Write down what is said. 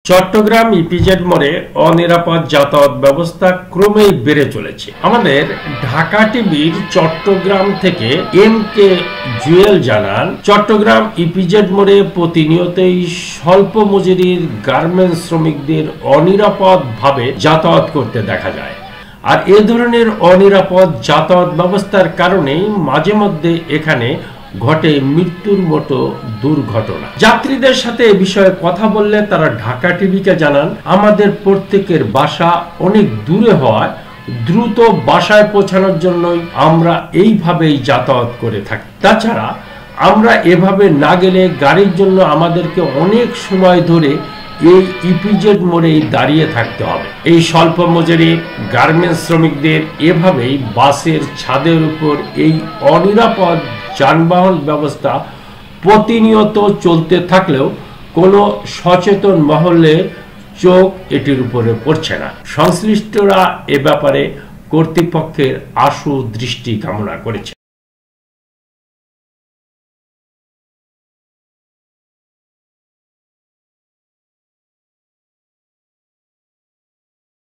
Chittagong EPZ মোড়ে অনিরাপদ যাতায়াত ব্যবস্থা ক্রমেই বেড়ে চলেছে। আমাদের ঢাকা টিভির চট্টগ্রাম থেকে এম কে জুয়েল জানান, চট্টগ্রাম ইপিজেড মোড়ে প্রতিনিয়তই স্বল্প মজুরির গার্মেন্টস শ্রমিকদের অনিরাপদভাবে যাতায়াত করতে দেখা যায়। আর এ ধরনের অনিরাপদ যাতায়াত ব্যবস্থার কারণেই মাঝে মধ্যে এখানে ঘটে মৃত্যুর মতো দুর্ঘটনা। যাত্রীদের সাথে এ বিষয়ে কথা বললে তারা ঢাকা টিভিকে জানান, আমাদের প্রত্যেকের বাসা অনেক দূরে হওয়ায় দ্রুত বাসায় পৌঁছানোর জন্যই আমরা এইভাবেই যাতায়াত করে থাকি। তাছাড়া আমরা এভাবে না গেলে গাড়ির জন্য আমাদেরকে অনেক সময় ধরে এই ইপিজেড মোড়েই দাঁড়িয়ে থাকতে হবে। এই স্বল্প মজুরির গার্মেন্টস শ্রমিকদের এভাবেই বাসের ছাদের উপর এই অনিরাপদ যানবাহন ব্যবস্থা প্রতিনিয়ত চলতে থাকলেও কোনো সচেতন মহলে চোখ এটির উপরে পড়ছে না। সংশ্লিষ্টরা এ ব্যাপারে কর্তৃপক্ষের আশু দৃষ্টি কামনা করেছে।